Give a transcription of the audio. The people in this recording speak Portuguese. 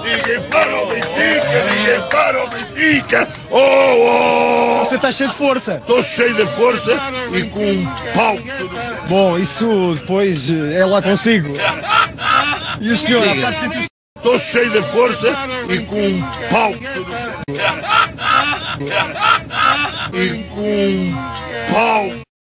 Ninguém para o Benfica, ninguém para o Benfica. Oh, oh. Você tá cheio de força. Estou cheio de força e com um pau. Bom, isso depois é lá consigo. E o senhor, há bocado sentiu-se. Estou cheio de força e com um pau. E com um pau.